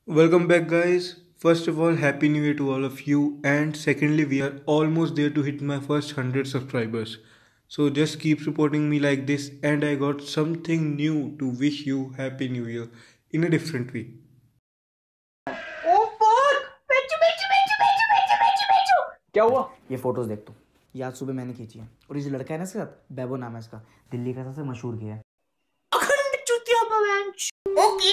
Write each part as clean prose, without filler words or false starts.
Welcome back, guys. First of all, Happy New Year to all of you. And secondly, we are almost there to hit my first 100 subscribers. So just keep supporting me like this. And I got something new to wish you Happy New Year in a different way. ओ fuck बेचू बेचू बेचू बेचू बेचू बेचू बेचू क्या हुआ? ये फोटोज देख तू। ये आज सुबह मैंने खींची है और ये जो लड़का है ना इसके साथ, बैबो नाम है इसका, दिल्ली का सबसे मशहूर किया है। अखंड चुतिया बवैंच okay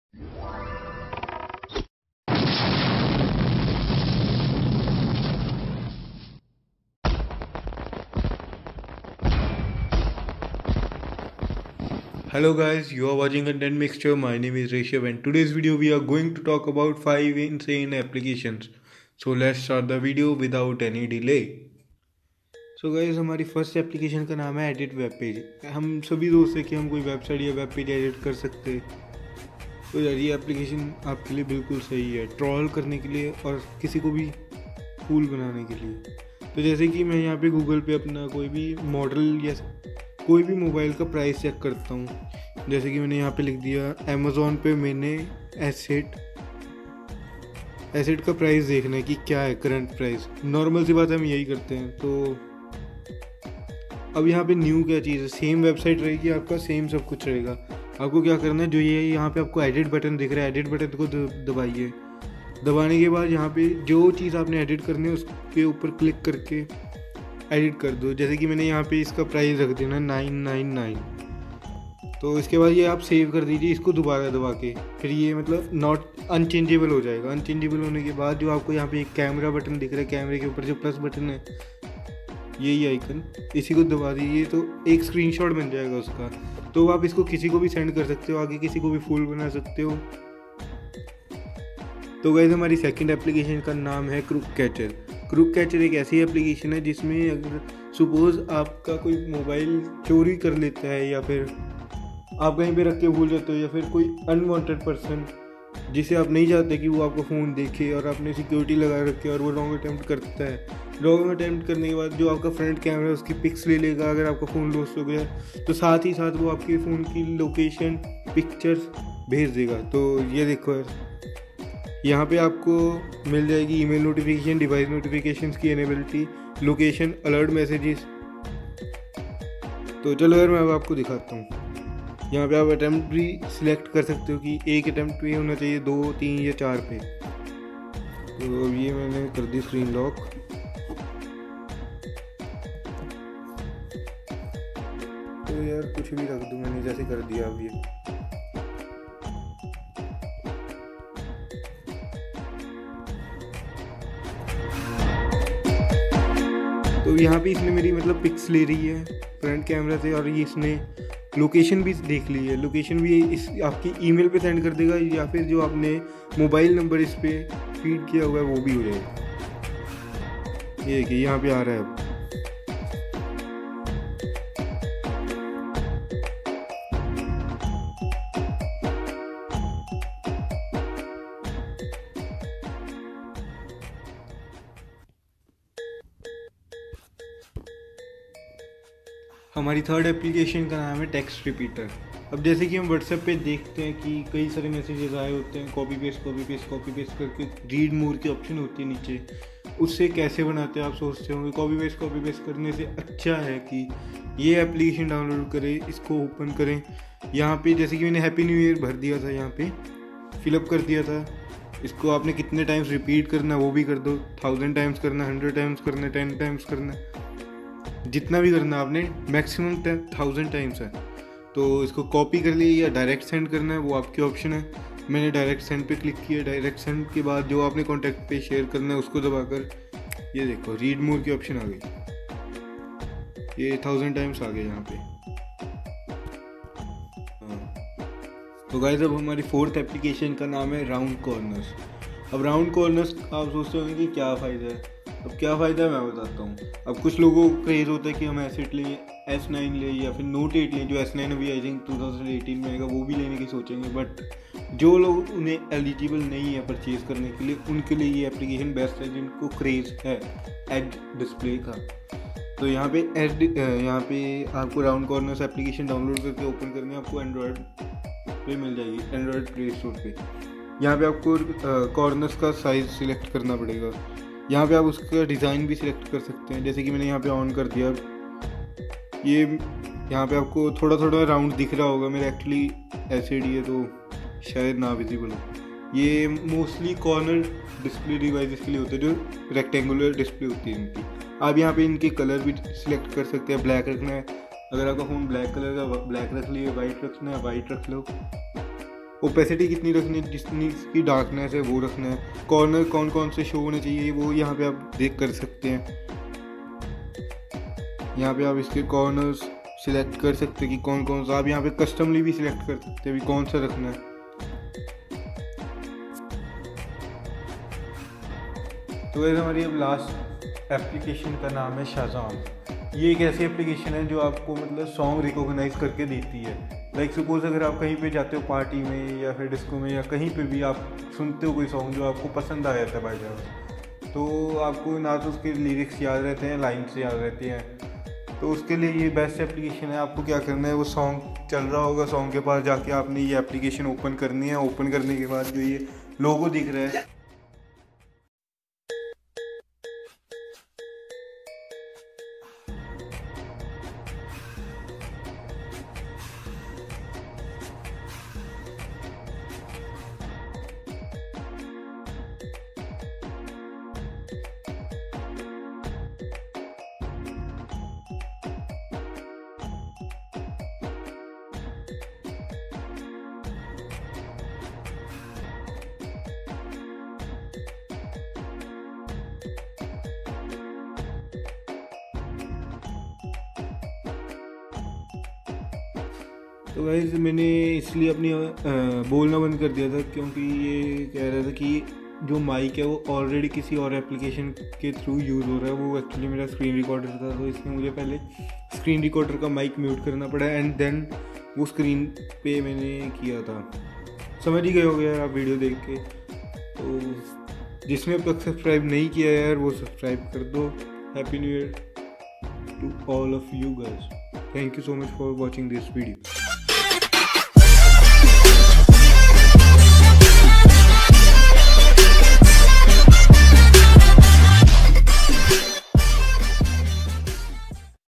Hello guys, you are watching Content Mixture. My name is Rishabh and today's video we are going to talk about 5 insane applications. So let's start the video without any delay. So guys, हमारी first application का नाम है edit web page. हम सभी दोस्त हैं कि हम कोई वेबसाइट या वेब पेज एडिट कर सकते हैं। तो यार ये एप्लीकेशन आपके लिए बिल्कुल सही है, ट्रोल करने के लिए और किसी को भी कूल बनाने के लिए। तो जैसे कि मैं यहाँ पे गूगल पे अपना कोई भी मॉडल या कोई भी मोबाइल का प्राइस चेक करता हूँ। जैसे कि मैंने यहाँ पे लिख दिया अमेज़ॉन पे मैंने एसेट का प्राइस देखना है कि क्या है करंट प्राइस। नॉर्मल सी बात है, हम यही करते हैं। तो अब यहाँ पे न्यू क्या चीज़ है, सेम वेबसाइट रहेगी आपका, सेम सब कुछ रहेगा। आपको क्या करना है, जो ये यहाँ पे आपको एडिट बटन दिख रहा है, एडिट बटन को दबाइए। दबाने के बाद यहाँ पे जो चीज़ आपने एडिट करनी है उसके ऊपर क्लिक करके एडिट कर दो। जैसे कि मैंने यहाँ पे इसका प्राइस रख देना 999। तो इसके बाद ये आप सेव कर दीजिए इसको दोबारा दबा के, फिर ये मतलब नॉट अनचेंजेबल हो जाएगा। अनचेंजेबल होने के बाद जो आपको यहाँ पे एक कैमरा बटन दिख रहा है, कैमरे के ऊपर जो प्लस बटन है, यही आइकन, इसी को दबा दीजिए तो एक स्क्रीनशॉट बन जाएगा उसका। तो आप इसको किसी को भी सेंड कर सकते हो, आगे किसी को भी फूल बना सकते हो। तो गाइस, हमारी सेकंड एप्लीकेशन का नाम है क्रूक कैचर। क्रूक कैचर एक ऐसी एप्लीकेशन है जिसमें अगर सपोज आपका कोई मोबाइल चोरी कर लेता है या फिर आप कहीं पे रख के भूल जाते हो या फिर कोई अनवांटेड पर्सन जिसे आप नहीं चाहते कि वो आपका फ़ोन देखे और आपने सिक्योरिटी लगा रखी है और वो रॉन्ग अटैम्प्ट करता है। रॉन्ग अटैम्प्ट करने के बाद जो आपका फ्रंट कैमरा है उसकी पिक्स ले लेगा। अगर आपका फ़ोन लॉस्ट हो गया तो साथ ही साथ वो आपके फ़ोन की लोकेशन पिक्चर्स भेज देगा। तो ये देखो यार, यहाँ पे आपको मिल जाएगी ईमेल नोटिफिकेशन, डिवाइस नोटिफिकेशंस की एनेबिलिटी, लोकेशन, अलर्ट मैसेजेस। तो चलो यार मैं अब आपको दिखाता हूँ। यहाँ पे आप अटैम्प्ट भी सिलेक्ट कर सकते हो कि एक अटैम्प्ट पे होना चाहिए, 2, 3 या 4 पे। तो अब ये मैंने कर दी स्क्रीन लॉक। तो यार कुछ भी रख दूँ, मैंने जैसे कर दिया अब ये। तो यहाँ पे इसने मेरी मतलब पिक्स ले रही है फ्रंट कैमरा से और ये इसने लोकेशन भी देख ली है। लोकेशन भी इस आपकी ईमेल पे सेंड कर देगा या फिर जो आपने मोबाइल नंबर इस पे फीड किया हुआ है वो भी हो जाएगा। ये कि यहाँ पे आ रहा है अब। हमारी थर्ड एप्लीकेशन का नाम है टेक्स्ट रिपीटर। अब जैसे कि हम व्हाट्सएप पे देखते हैं कि कई सारे मैसेजेस आए होते हैं, कॉपी पेस्ट करके रीड मोर की ऑप्शन होती है नीचे, उससे कैसे बनाते हैं आप सोचते होंगे। कॉपी पेस्ट करने से अच्छा है कि ये एप्लीकेशन डाउनलोड करें, इसको ओपन करें। यहाँ पे जैसे कि मैंने हैप्पी न्यू ईयर भर दिया था, यहाँ पे फिलअप कर दिया था। इसको आपने कितने टाइम्स रिपीट करना वो भी कर दो, 1000 टाइम्स करना, 100 टाइम्स करना, 10 टाइम्स करना, जितना भी करना आपने, मैक्सिमम 1000 टाइम्स है। तो इसको कॉपी कर लिए या डायरेक्ट सेंड करना है वो आपकी ऑप्शन है। मैंने डायरेक्ट सेंड पे क्लिक किया। डायरेक्ट सेंड के बाद जो आपने कॉन्टैक्ट पे शेयर करना है उसको दबाकर ये देखो रीड मोर की ऑप्शन आ गई, ये 1000 टाइम्स आ गए यहाँ पे। तो गाइस, अब हमारी फोर्थ एप्लीकेशन का नाम है राउंड कॉर्नर्स। अब राउंड कॉर्नर्स आप सोचते होंगे कि क्या फ़ायदा है। अब क्या फ़ायदा है मैं बताता हूँ। अब कुछ लोगों को क्रेज़ होता है कि हम एसेट लें, S9 लें या फिर नोट 8 लें। जो S9 अभी आई थिंक 2018 में आएगा वो भी लेने की सोचेंगे। बट जो लोग उन्हें एलिजिबल नहीं है परचेज़ करने के लिए, उनके लिए ये एप्लीकेशन बेस्ट है जिनको क्रेज़ है एड डिस्प्ले का। तो यहाँ पे आपको राउंड कॉर्नर्स एप्लीकेशन डाउनलोड करके ओपन करनी है। आपको एंड्रॉयड पे मिल जाएगी, एंड्रॉयड प्ले स्टोर पे। यहाँ पे आपको कॉर्नर्स का साइज़ सिलेक्ट करना पड़ेगा। यहाँ पे आप उसका डिज़ाइन भी सिलेक्ट कर सकते हैं, जैसे कि मैंने यहाँ पे ऑन कर दिया। ये यहाँ पे आपको थोड़ा थोड़ा राउंड दिख रहा होगा, मेरा एक्चुअली एलसीडी है तो शायद ना विजिबल हो। ये मोस्टली कॉर्नर डिस्प्ले डिवाइसेस के लिए होते हैं जो रेक्टेंगुलर डिस्प्ले होती है इनकी। आप यहाँ पे इनके कलर भी सिलेक्ट कर सकते हैं। ब्लैक रखना है, अगर आपका फ़ोन ब्लैक कलर का ब्लैक रख लिया, वाइट रखना है वाइट रख लो। ओपेसिटी कितनी रखनी है, जितनी इसकी डार्कनेस है वो रखना है। कॉर्नर कौन कौन से शो होने चाहिए वो यहाँ पे आप देख कर सकते हैं। यहाँ पे आप इसके कॉर्नर्स सिलेक्ट कर सकते हैं कि कौन कौन सा। आप यहाँ पे कस्टमली भी सिलेक्ट कर सकते हैं भी कौन सा रखना है। तो वैसे हमारी अब लास्ट एप्लीकेशन का नाम है शाज़ाम। ये एक ऐसी एप्लीकेशन है जो आपको मतलब सॉन्ग रिकॉग्नाइज करके देती है। लाइक सपोज अगर आप कहीं पे जाते हो पार्टी में या फिर डिस्को में या कहीं पे भी आप सुनते हो कोई सॉन्ग जो आपको पसंद आ जाता है बाई चांस, तो आपको ना तो उसके लिरिक्स याद रहते हैं, लाइन्स याद रहती हैं, तो उसके लिए ये बेस्ट एप्लीकेशन है। आपको क्या करना है, वो सॉन्ग चल रहा होगा, सॉन्ग के पास जाके आपने ये एप्लीकेशन ओपन करनी है। ओपन करने के बाद जो ये लोगो दिख रहा है, तो गाइस मैंने इसलिए अपनी बोलना बंद कर दिया था क्योंकि ये कह रहा था कि जो माइक है वो ऑलरेडी किसी और एप्लीकेशन के थ्रू यूज़ हो रहा है। वो एक्चुअली मेरा स्क्रीन रिकॉर्डर था, तो इसमें मुझे पहले स्क्रीन रिकॉर्डर का माइक म्यूट करना पड़ा एंड देन वो स्क्रीन पे मैंने किया था। समझ ही गए हो गया यार आप वीडियो देख के। तो जिसने अब तक सब्सक्राइब नहीं किया यार वो सब्सक्राइब कर दो। Happy new year to all of you guys. Thank you so much for watching this video.